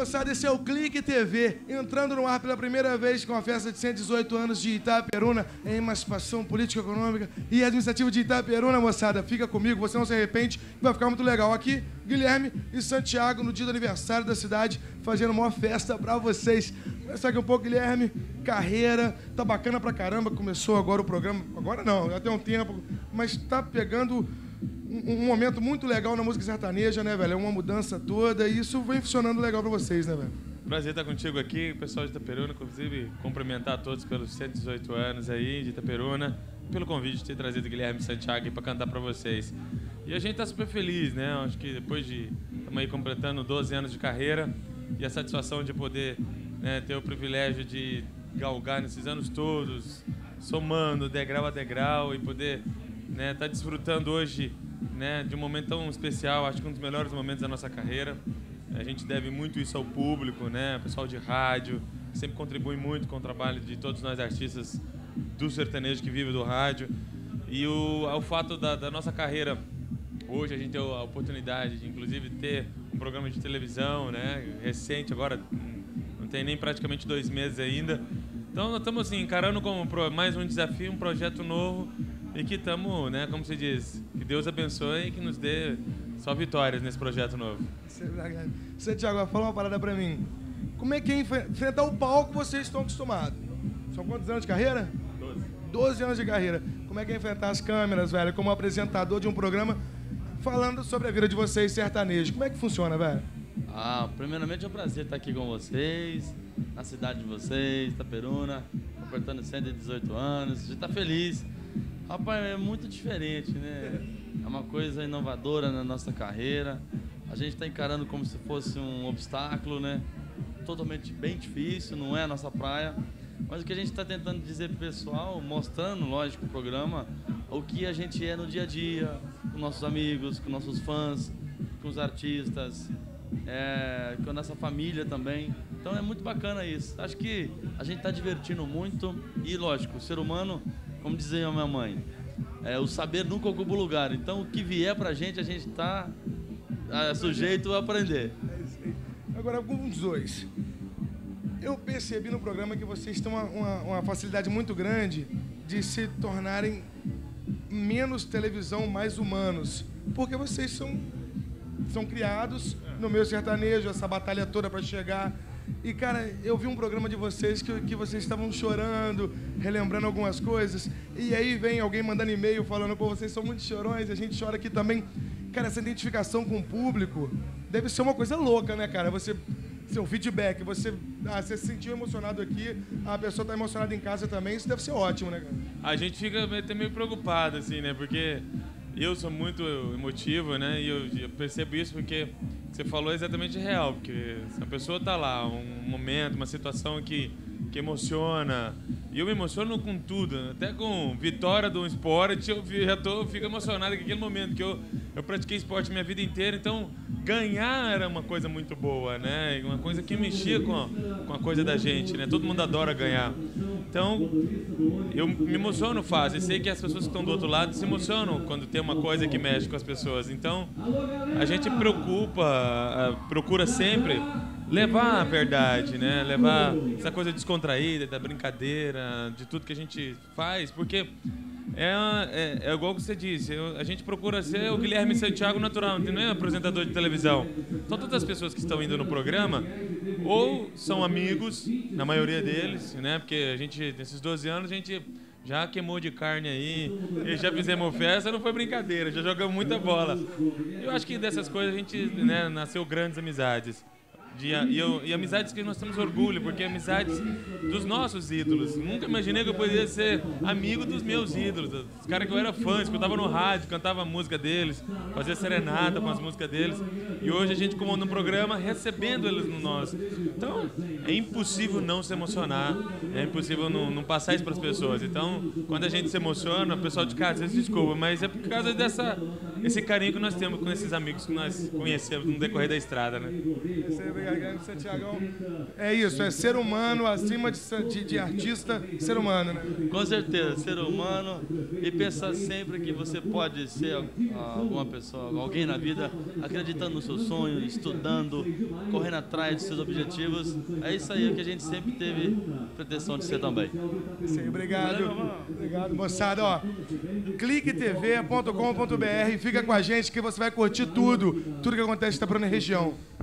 moçada, esse é o Clique TV, entrando no ar pela primeira vez com a festa de 118 anos de Itaperuna, em emancipação política, econômica e administrativa de Itaperuna, moçada. Fica comigo, você não se arrepende, vai ficar muito legal. Aqui, Guilherme e Santiago, no dia do aniversário da cidade, fazendo uma festa pra vocês. Começar aqui um pouco, Guilherme, carreira, tá bacana pra caramba, começou agora o programa, agora não, já tem um tempo, mas tá pegando um momento muito legal na música sertaneja, né, velho? É uma mudança toda e isso vem funcionando legal pra vocês, né, velho? Prazer estar contigo aqui, pessoal de Itaperuna, inclusive cumprimentar a todos pelos 118 anos aí de Itaperuna, pelo convite de ter trazido o Guilherme Santiago aqui para cantar para vocês. E a gente tá super feliz, né? Acho que depois de estamos aí completando 12 anos de carreira e a satisfação de poder, né, ter o privilégio de galgar nesses anos todos, somando degrau a degrau e poder, né, tá desfrutando hoje, né, de um momento tão especial, acho que um dos melhores momentos da nossa carreira. A gente deve muito isso ao público, né, o pessoal de rádio, que sempre contribui muito com o trabalho de todos nós artistas do sertanejo que vive do rádio. E ao fato da nossa carreira, hoje a gente tem a oportunidade de, inclusive, ter um programa de televisão, né, recente, agora não tem nem praticamente 2 meses ainda. Então nós estamos assim, encarando como mais um desafio, um projeto novo, e que estamos, né, como se diz, que Deus abençoe e que nos dê só vitórias nesse projeto novo. Santiago, fala uma parada pra mim. Como é que é enfrentar o palco que vocês estão acostumados? São quantos anos de carreira? 12. 12 anos de carreira. Como é que é enfrentar as câmeras, velho, como apresentador de um programa falando sobre a vida de vocês sertanejo? Como é que funciona, velho? Primeiramente é um prazer estar aqui com vocês, na cidade de vocês, Itaperuna, completando 118 anos. A gente tá feliz. Rapaz, é muito diferente, né? É uma coisa inovadora na nossa carreira. A gente está encarando como se fosse um obstáculo, né? Totalmente bem difícil, não é a nossa praia. Mas o que a gente está tentando dizer pro pessoal, mostrando, lógico, o programa, o que a gente é no dia a dia, com nossos amigos, com nossos fãs, com os artistas, com a nossa família também. Então é muito bacana isso. Acho que a gente está divertindo muito e, lógico, o ser humano, como dizia a minha mãe, o saber nunca ocupa lugar. Então, o que vier pra gente, a gente está sujeito a aprender. Agora, alguns dois. Eu percebi no programa que vocês têm uma facilidade muito grande de se tornarem menos televisão, mais humanos. Porque vocês são criados no meio sertanejo, essa batalha toda para chegar. E, cara, eu vi um programa de vocês que vocês estavam chorando, relembrando algumas coisas. E aí vem alguém mandando e-mail falando, pô, vocês são muito chorões, a gente chora aqui também. Cara, essa identificação com o público deve ser uma coisa louca, né, cara? Seu feedback, você se sentiu emocionado aqui, a pessoa tá emocionada em casa também, isso deve ser ótimo, né, cara? A gente fica até meio preocupado, assim, né, porque eu sou muito emotivo, né, e eu percebo isso porque você falou exatamente real, porque se a pessoa tá lá, um momento, uma situação que emociona, e eu me emociono com tudo, até com vitória do esporte, eu fico emocionado com aquele momento, que eu pratiquei esporte minha vida inteira, então ganhar era uma coisa muito boa, né, uma coisa que mexia com a coisa da gente, né, todo mundo adora ganhar. Então, eu me emociono fácil, e sei que as pessoas que estão do outro lado se emocionam quando tem uma coisa que mexe com as pessoas. Então, a gente procura sempre levar a verdade, né? Levar essa coisa descontraída, da brincadeira, de tudo que a gente faz, porque é igual que você disse, a gente procura ser o Guilherme Santiago natural, não é apresentador de televisão. Então, todas as pessoas que estão indo no programa ou são amigos, na maioria deles, né? Porque a gente, nesses 12 anos, a gente já queimou de carne aí, e já fizemos festa, não foi brincadeira, já jogamos muita bola. Eu acho que dessas coisas a gente, né, nasceu grandes amizades. E amizades que nós temos orgulho, porque amizades dos nossos ídolos. Nunca imaginei que eu poderia ser amigo dos meus ídolos, dos caras que eu era fã, escutava no rádio, cantava a música deles, fazia serenata com as músicas deles. E hoje a gente comanda um programa recebendo eles no nosso. Então, é impossível não se emocionar, é impossível não passar isso para as pessoas. Então, quando a gente se emociona, o pessoal de casa às vezes desculpa, mas é por causa esse carinho que nós temos com esses amigos que nós conhecemos no decorrer da estrada, né? grande Santiagão. É isso, é ser humano acima de artista, ser humano, né? Com certeza, ser humano e pensar sempre que você pode ser alguma pessoa, alguém na vida, acreditando no seu sonho, estudando, correndo atrás dos seus objetivos. É isso aí que a gente sempre teve pretensão de ser também. Isso aí, obrigado. Obrigado, moçada. Ó, cliquetv.com.br, fica com a gente que você vai curtir tudo que acontece na Itaperuna região.